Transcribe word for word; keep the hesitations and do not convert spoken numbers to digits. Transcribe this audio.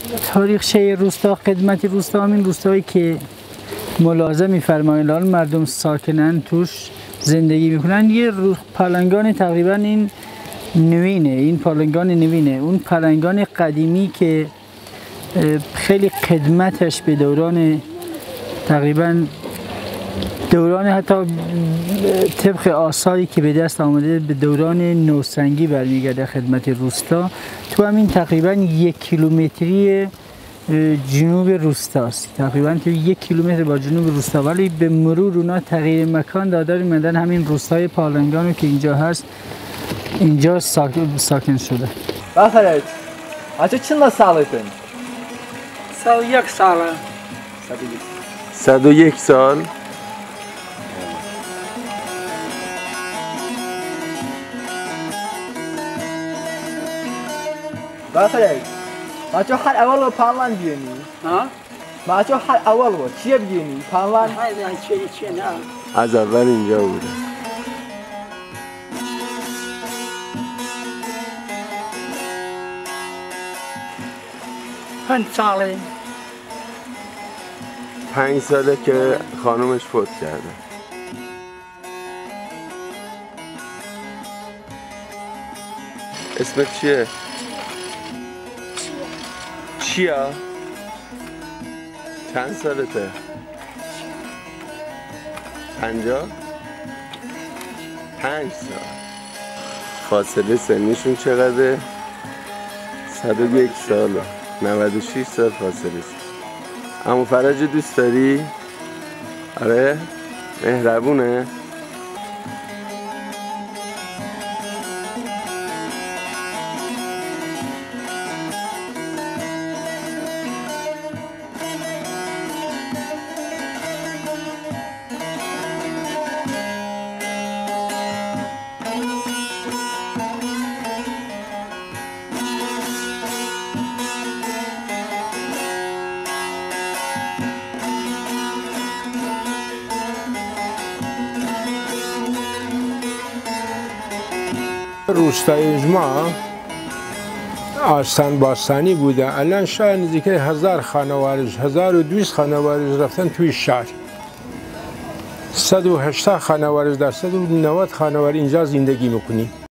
تاریخچه روستا، خدمت روستا، همین روستایی که ملاحظه می‌فرمایید الان مردم ساکنن توش زندگی میکنن. یه پالنگان تقریبا این نوینه، این پالنگان نوینه. اون پالنگان قدیمی که خیلی خدمتش به دوران تقریبا دوران حتی طبق آثاری که به دست آمده به دوران نوسنگی برمیگرده خدمت روستا. تو همین تقریبا یک کیلومتری جنوب روستاست، تقریبا تو یک کیلومتر با جنوب روستا، ولی به مرور اونا تغییر مکان دادن مدن همین روستای پالنگانو که اینجا هست اینجا ساکن, ساکن شده. بخیرید آچه چند سالتون؟ صد و یک ساله. صد و یک سال؟ بخیرید ماچو هر اول و پالان بیانی؟ ها؟ ماچو هر اول و چیه بیانی؟ پالان؟ چیه چیه نه؟ از اول اینجا بوده. پنج ساله. پنج ساله که خانومش فوت کرده. اسمت چیه؟ چیا؟ چند سالته؟ پنجاه؟ پنج سال. فاصله سنیشون چقدره؟ صد و یک سال. نود و شش سال فاصله سن. عمو فرج دوست داری؟ آره؟ مهربونه؟ روستای ما آستان باستانی بوده. الان شاید نزدیک هزار خانوارش هزار و دویست خانوارش رفتن توی شهر. صد و هشتاد خانوارش در صد و نود خانوار اینجا زندگی میکنیم.